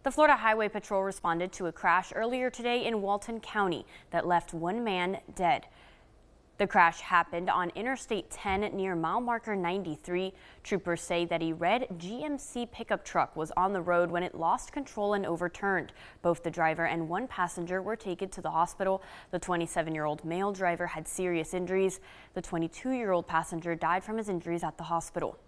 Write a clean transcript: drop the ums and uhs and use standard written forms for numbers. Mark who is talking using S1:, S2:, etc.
S1: The Florida Highway Patrol responded to a crash earlier today in Walton County that left one man dead. The crash happened on Interstate 10 near mile marker 93. Troopers say that a red GMC pickup truck was on the road when it lost control and overturned. Both the driver and one passenger were taken to the hospital. The 27-year-old male driver had serious injuries. The 22-year-old passenger died from his injuries at the hospital.